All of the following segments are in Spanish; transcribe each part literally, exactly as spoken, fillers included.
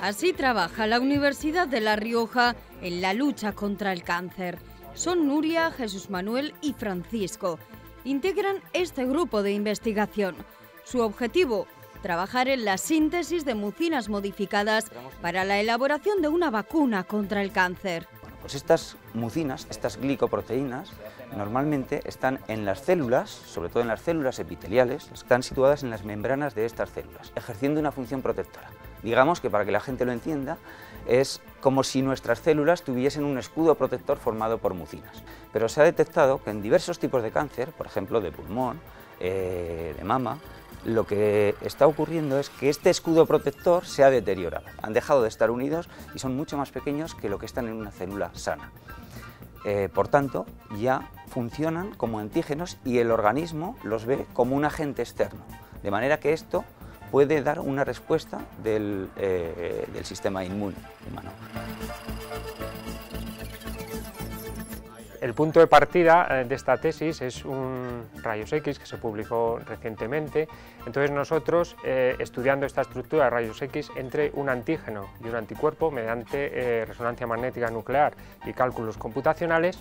Así trabaja la Universidad de La Rioja en la lucha contra el cáncer. Son Nuria, Jesús Manuel y Francisco. Integran este grupo de investigación. Su objetivo, trabajar en la síntesis de mucinas modificadas para la elaboración de una vacuna contra el cáncer. Bueno, pues estas mucinas, estas glicoproteínas, normalmente están en las células, sobre todo en las células epiteliales, están situadas en las membranas de estas células, ejerciendo una función protectora. Digamos que, para que la gente lo entienda, es como si nuestras células tuviesen un escudo protector formado por mucinas. Pero se ha detectado que en diversos tipos de cáncer, por ejemplo de pulmón, eh, de mama, lo que está ocurriendo es que este escudo protector se ha deteriorado. Han dejado de estar unidos y son mucho más pequeños que lo que están en una célula sana. Eh, por tanto, ya funcionan como antígenos y el organismo los ve como un agente externo. De manera que esto puede dar una respuesta del, eh, del sistema inmune humano. El punto de partida de esta tesis es un rayos X que se publicó recientemente. Entonces nosotros, eh, estudiando esta estructura de rayos X entre un antígeno y un anticuerpo mediante eh, resonancia magnética nuclear y cálculos computacionales,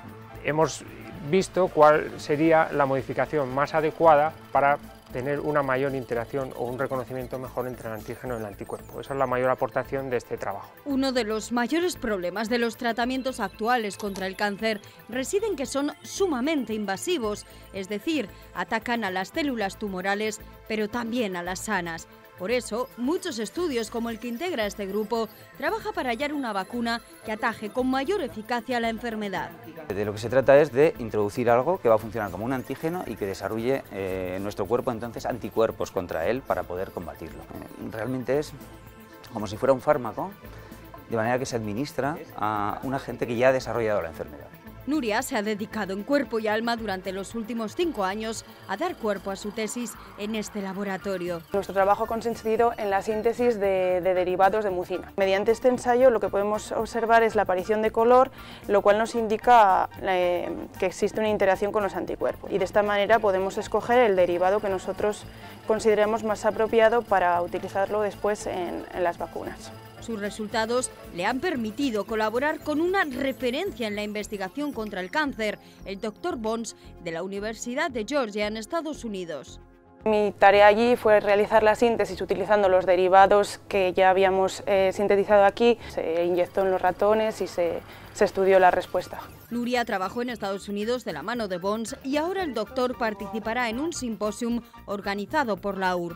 hemos visto cuál sería la modificación más adecuada para tener una mayor interacción o un reconocimiento mejor entre el antígeno y el anticuerpo. Esa es la mayor aportación de este trabajo. Uno de los mayores problemas de los tratamientos actuales contra el cáncer reside en que son sumamente invasivos, es decir, atacan a las células tumorales, pero también a las sanas. Por eso, muchos estudios como el que integra este grupo trabaja para hallar una vacuna que ataje con mayor eficacia la enfermedad. De lo que se trata es de introducir algo que va a funcionar como un antígeno y que desarrolle eh, en nuestro cuerpo entonces anticuerpos contra él para poder combatirlo. Eh, realmente es como si fuera un fármaco, de manera que se administra a un agente que ya ha desarrollado la enfermedad. Nuria se ha dedicado en cuerpo y alma durante los últimos cinco años a dar cuerpo a su tesis en este laboratorio. Nuestro trabajo ha consistido en la síntesis de, de derivados de mucina. Mediante este ensayo lo que podemos observar es la aparición de color, lo cual nos indica eh, que existe una interacción con los anticuerpos. Y de esta manera podemos escoger el derivado que nosotros consideremos más apropiado para utilizarlo después en, en las vacunas. Sus resultados le han permitido colaborar con una referencia en la investigación contra el cáncer, el doctor Bones, de la Universidad de Georgia, en Estados Unidos. Mi tarea allí fue realizar la síntesis utilizando los derivados que ya habíamos eh, sintetizado aquí. Se inyectó en los ratones y se, se estudió la respuesta. Nuria trabajó en Estados Unidos de la mano de Bones y ahora el doctor participará en un simposium organizado por la U R.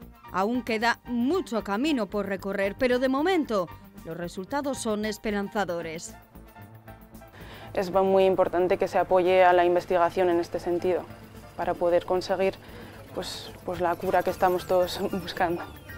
Aún queda mucho camino por recorrer, pero de momento los resultados son esperanzadores. Es muy importante que se apoye a la investigación en este sentido, para poder conseguir pues, pues la cura que estamos todos buscando.